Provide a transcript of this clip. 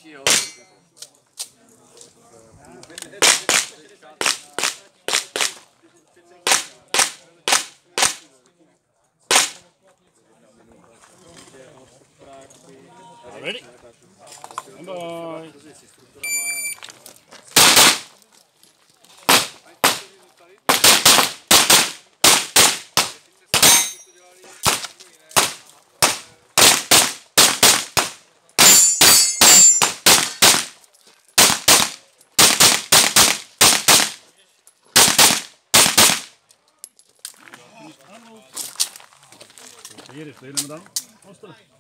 jo. Ready? Bye. Hier is het helemaal dan.